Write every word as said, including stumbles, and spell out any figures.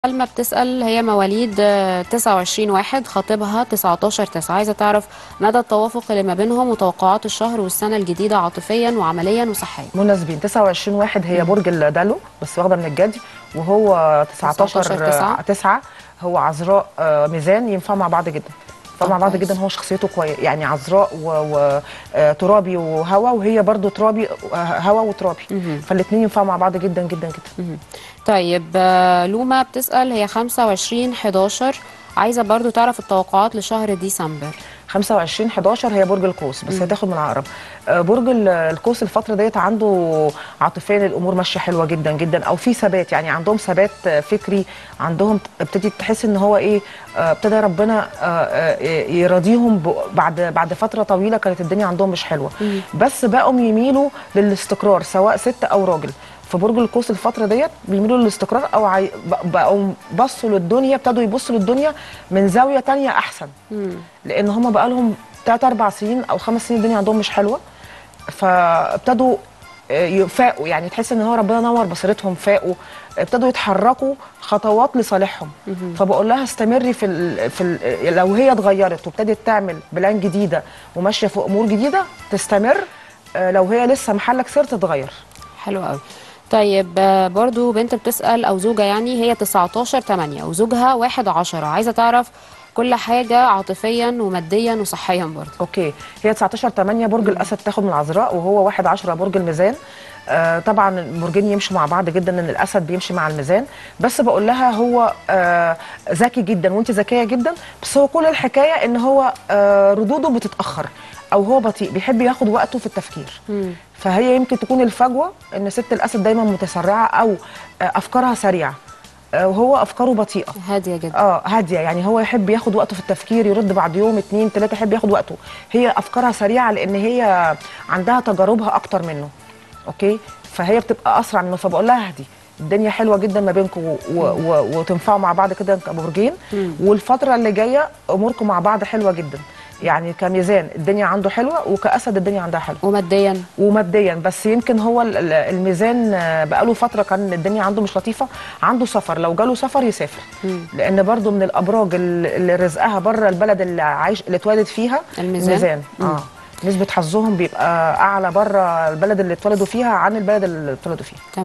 سلمى بتسأل، هي مواليد تسعة وعشرين واحد، خطيبها تسعتاشر تسعة، عايزة تعرف مدى التوافق اللي ما بينهم وتوقعات الشهر والسنة الجديدة عاطفيا وعمليا وصحيا. مناسبين. تسعة وعشرين واحد هي برج الدلو بس واخده من الجدي، وهو تسعتاشر تسعة هو عذراء ميزان، ينفعوا مع بعض جدا. ينفعوا مع بعض جدا، هو شخصيته كويس يعني عذراء وترابي وهوا، وهي برضو ترابي هوا وترابي، فالاثنين ينفعوا مع بعض جدا جدا جدا. طيب لوما بتسأل، هي خمسة وعشرين حداشر، عايزة برضو تعرف التوقعات لشهر ديسمبر. خمسة وعشرين حداشر هي برج القوس بس هتاخد من العقرب. برج القوس الفتره ديت عنده عاطفيا الامور ماشيه حلوه جدا جدا، او في ثبات، يعني عندهم ثبات فكري، عندهم ابتدي تحس ان هو ايه، ابتدى ربنا يراضيهم بعد بعد فتره طويله كانت الدنيا عندهم مش حلوه، بس بقوا يميلوا للاستقرار سواء ست او راجل. في برج القوس الفتره ديت بيميلوا للاستقرار، او عاي... بقوا بصوا للدنيا، ابتدوا يبصوا للدنيا من زاويه ثانيه احسن. مم. لان هم بقى لهم ثلاث اربع سنين او خمس سنين الدنيا عندهم مش حلوه، فابتدوا يفاقوا، يعني تحس ان هو ربنا نور بصيرتهم، فاقوا، ابتدوا يتحركوا خطوات لصالحهم. فبقول لها استمري في ال... في ال... لو هي اتغيرت وابتدت تعمل بلان جديده وماشيه في امور جديده تستمر، لو هي لسه محلك سر تتغير. حلو قوي. طيب برضو بنت بتسأل، أو زوجة يعني، هي تسعتاشر تمانية وزوجها واحد عشرة، عايزة تعرف كل حاجة عاطفيا وماديا وصحيا برضو. اوكي، هي تسعتاشر تمانية برج الأسد تاخد من العذراء، وهو واحد عشرة برج الميزان. آه طبعا البرجين يمشوا مع بعض جدا، ان الاسد بيمشي مع الميزان، بس بقول لها هو آه ذكي جدا وانت ذكيه جدا، بس هو كل الحكايه ان هو آه ردوده بتتاخر، او هو بطيء، بيحب ياخد وقته في التفكير. مم. فهي يمكن تكون الفجوه ان ست الاسد دايما متسرعه، او آه افكارها سريعه، وهو افكاره بطيئه هاديه جدا. اه هاديه، يعني هو يحب ياخد وقته في التفكير، يرد بعد يوم اتنين تلاته، يحب ياخد وقته. هي افكارها سريعه لان هي عندها تجاربها اكتر منه. اوكي، فهي بتبقى اسرع منه، فبقول لها اهدي، الدنيا حلوه جدا ما بينكم وتنفعوا مع بعض كده كبرجين، والفتره اللي جايه اموركم مع بعض حلوه جدا، يعني كميزان الدنيا عنده حلوه، وكاسد الدنيا عندها حلوه. وماديا وماديا بس يمكن هو الميزان بقاله فتره كان الدنيا عنده مش لطيفه، عنده سفر، لو جاله سفر يسافر. مم. لان برضو من الابراج اللي رزقها بره البلد اللي عايش اللي اتولد فيها الميزان, الميزان. اه نسبه حظهم بيبقى اعلى بره البلد اللي اتولدوا فيها عن البلد اللي اتولدوا فيها.